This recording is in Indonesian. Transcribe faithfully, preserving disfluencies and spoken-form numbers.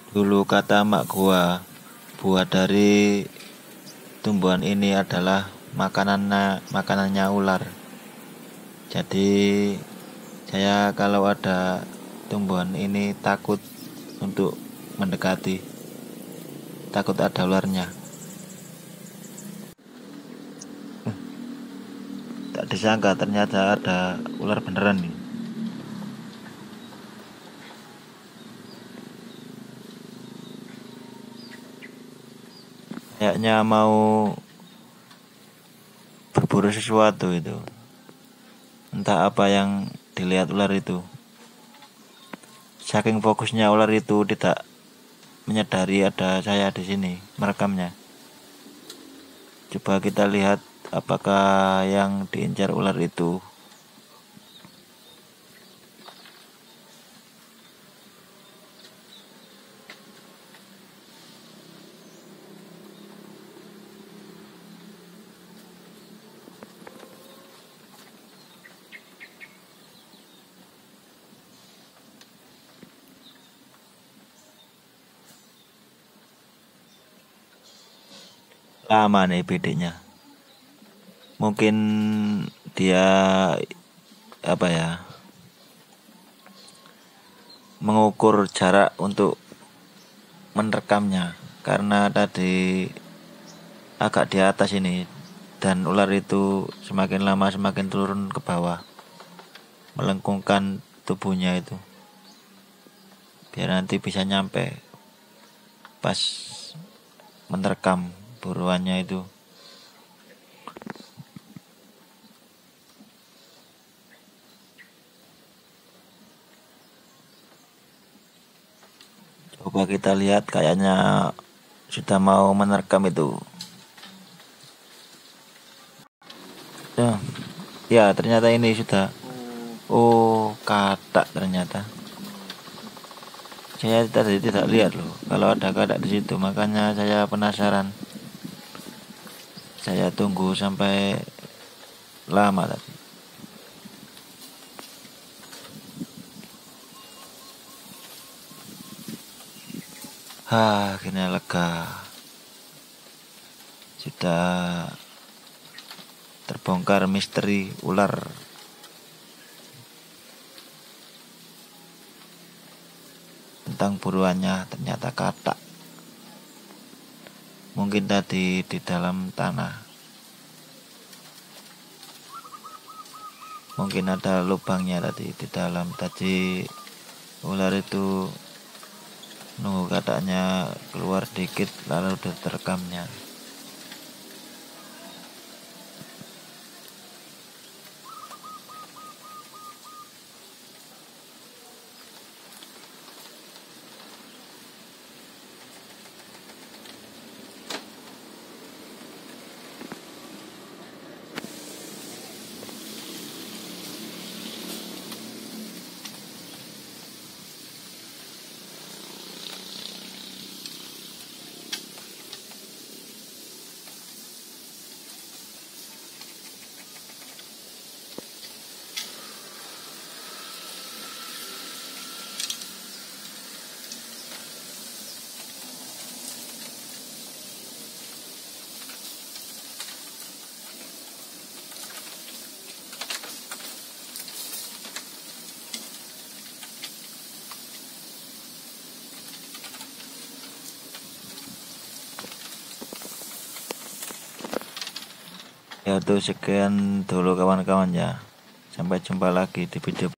Dulu kata mak gua, buah dari tumbuhan ini adalah makanannya makanannya ular. Jadi saya kalau ada tumbuhan ini takut untuk mendekati, takut ada ularnya. Tak disangka ternyata ada ular beneran nih. Kayaknya mau berburu sesuatu itu. Entah apa yang dilihat ular itu. Saking fokusnya ular itu tidak menyadari ada saya di sini merekamnya. Coba kita lihat apakah yang diincar ular itu. Lama nih bedanya. Mungkin dia apa ya? Mengukur jarak untuk merekamnya karena tadi agak di atas ini dan ular itu semakin lama semakin turun ke bawah, melengkungkan tubuhnya itu biar nanti bisa nyampe pas menerkam buruannya itu. Coba kita lihat, kayaknya sudah mau menerkam itu. Ya, ya ternyata ini sudah. Oh, katak ternyata. Saya tadi tidak lihat loh kalau ada katak di situ, makanya saya penasaran. Saya tunggu sampai lama tadi. Hah, akhirnya lega. Sudah terbongkar misteri ular. Tentang buruannya ternyata katak. Mungkin tadi di dalam tanah. Mungkin ada lubangnya tadi di dalam. Tadi ular itu nunggu kataknya keluar dikit lalu udah terekamnya. Ya tuh sekian dulu kawan-kawan ya. Sampai jumpa lagi di video